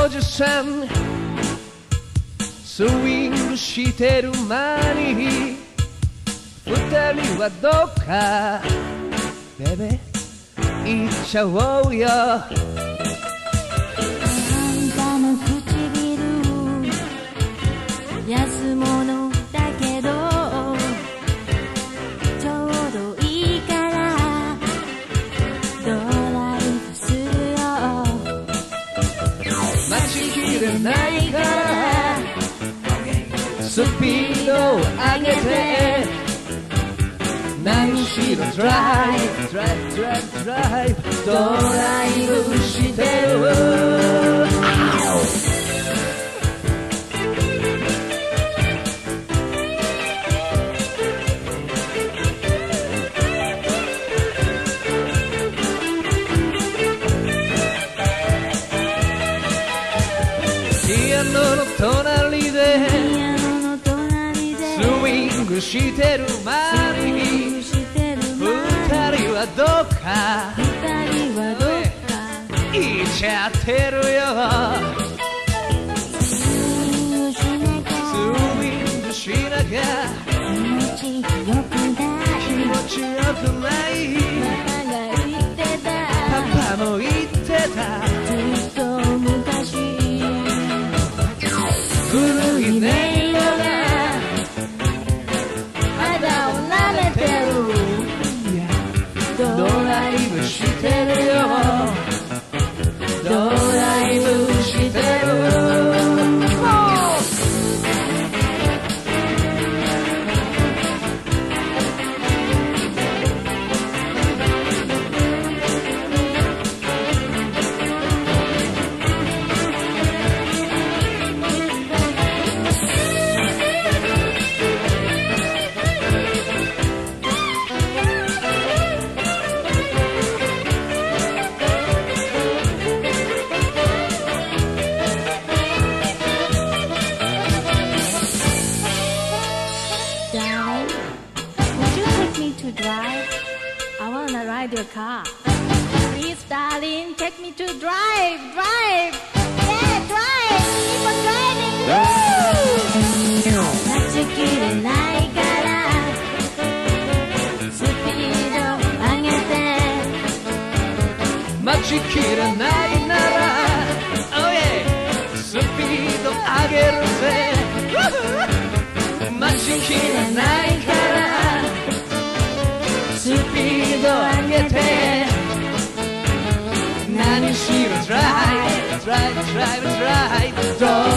おじさんスイングしてる間に二人はどっかベベ行っちゃおうよ。 あんたの唇安物だけどちょうどいいからドライブするよ。 待ちきれないからスピードを上げて何しろドライブドライブドライブドライブドライブしてる。ピアノの隣でスイングしてる間に二人はどっか行っちゃってるよ。スイングしなきゃ気持ちよくない。パパも言ってたずっと昔古い音色が肌を舐めてる。 ドライブしてるよ。ドライブしてる。 To drive, I wanna ride your car. Please, darling, take me to drive, drive, yeah, drive, keep on driving. Woo! 待ちきれないからスピード上げて待ちきれないなら Oh yeah スピード上げるぜ。待ちきれないからスピード上げて何しろドライブドライブドライブドライブ